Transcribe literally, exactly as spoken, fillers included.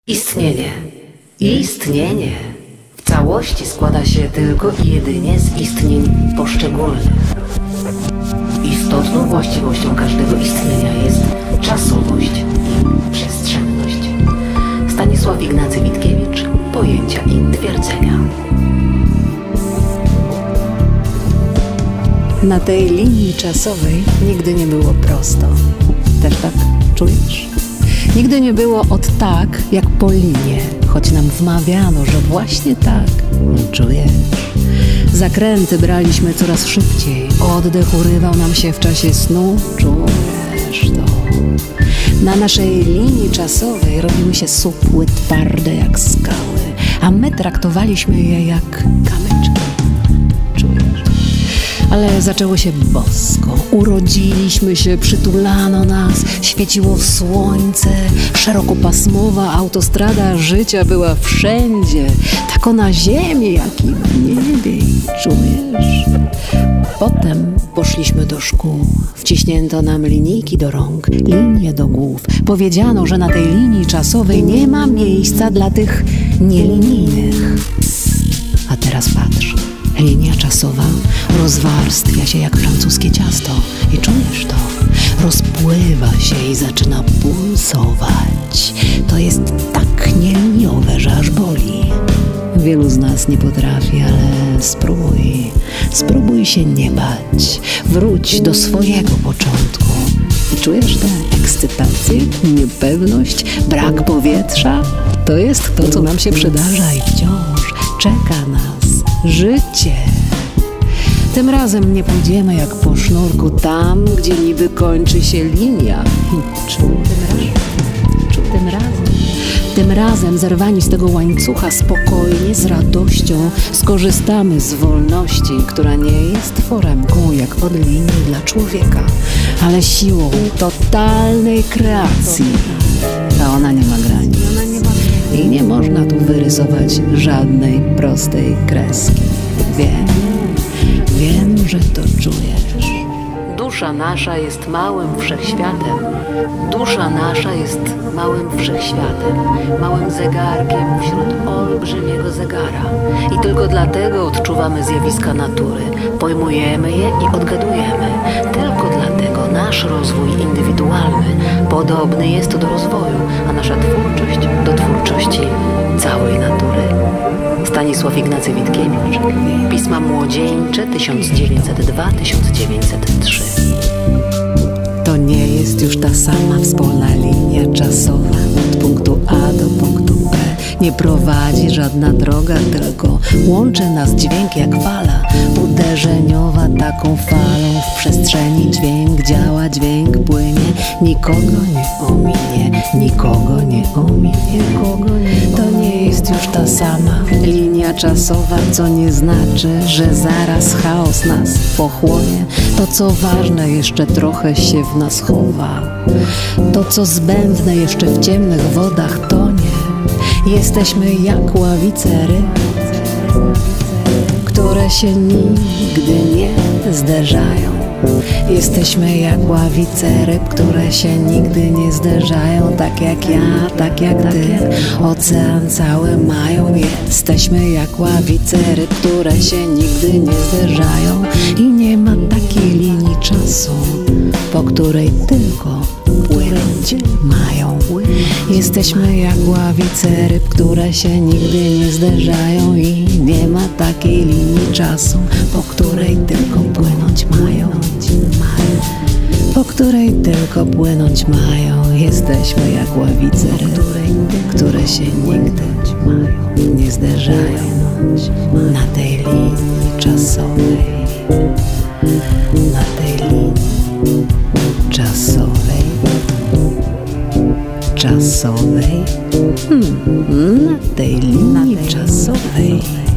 Istnienie. Istnienie w całości składa się tylko i jedynie z istnień poszczególnych. Istotną właściwością każdego istnienia jest czasowość i przestrzenność. Stanisław Ignacy Witkiewicz, Pojęcia i twierdzenia. Na tej linii czasowej nigdy nie było prosto. Też tak czujesz? Nigdy nie było od tak, jak po linie, choć nam wmawiano, że właśnie tak. Czujesz? Zakręty braliśmy coraz szybciej, oddech urywał nam się w czasie snu. Czujesz to? Na naszej linii czasowej robiły się supły twarde jak skały, a my traktowaliśmy je jak kamyczki. Czujesz? Ale zaczęło się bosko. Urodziliśmy się, przytulano nas, świeciło słońce, szerokopasmowa autostrada życia była wszędzie, tako na ziemi, jak i w niebie. Czujesz? Potem poszliśmy do szkół. Wciśnięto nam linijki do rąk, linie do głów. Powiedziano, że na tej linii czasowej nie ma miejsca dla tych nielinijnych. A teraz patrz. Linia czasowa rozwarstwia się jak francuskie ciasto. I czujesz to? Rozpływa się i zaczyna pulsować. To jest tak nieliniowe, że aż boli. Wielu z nas nie potrafi, ale spróbuj. Spróbuj się nie bać. Wróć do swojego początku. I czujesz tę ekscytację, niepewność, brak powietrza? To jest to, co nam się przydarza i wciąż czeka nas życie. Tym razem nie pójdziemy jak po sznurku tam, gdzie niby kończy się linia. I czuł tym razem, czuł tym razem. Tym razem zerwani z tego łańcucha spokojnie, z radością skorzystamy z wolności, która nie jest foremką jak od linii dla człowieka, ale siłą totalnej kreacji. A ona nie ma granic. I nie można tu wyrysować żadnej prostej kreski. Wiem, wiem, że to czujesz. Dusza nasza jest małym wszechświatem. Dusza nasza jest małym wszechświatem, małym zegarkiem wśród olbrzymiego zegara. I tylko dlatego odczuwamy zjawiska natury, pojmujemy je i odgadujemy. Tylko dlatego nasz rozwój indywidualny podobny jest do rozwoju, a nasza twórczość do twórczości całej natury. Stanisław Ignacy Witkiewicz, Pisma Młodzieńcze tysiąc dziewięćset dwa do tysiąc dziewięćset trzy. To nie jest już ta sama wspólna linia czasowa. Od punktu A do punktu B nie prowadzi żadna droga, tylko łączy nas dźwięk jak fala uderzeniowa. Taką falą w przestrzeni dźwięk działa, dźwięk płynie, nikogo nie ominie, nikogo nie ominie. To nie jest już ta sama linia czasowa, co nie znaczy, że zaraz chaos nas pochłonie. To, co ważne, jeszcze trochę się w nas chowa. To, co zbędne, jeszcze w ciemnych wodach tonie. Jesteśmy jak ławice ryb, które się nigdy nie zderzają. Jesteśmy jak ławice ryb, które się nigdy nie zderzają. Tak jak ja, tak jak ty, ocean cały mają. Jesteśmy jak ławice ryb, które się nigdy nie zderzają. I nie ma takiej linii czasu, po której tylko płynąć mają. Jesteśmy jak ławice ryb, które się nigdy nie zderzają. I nie ma takiej linii czasu, po której tylko płynąć mają. Po której tylko płynąć mają. Jesteśmy jak ławice ryb, które się nigdy nie zderzają. Na tej linii czasowej, na tej linii czasowej, czasowej, hmm, na tej linii czasowej.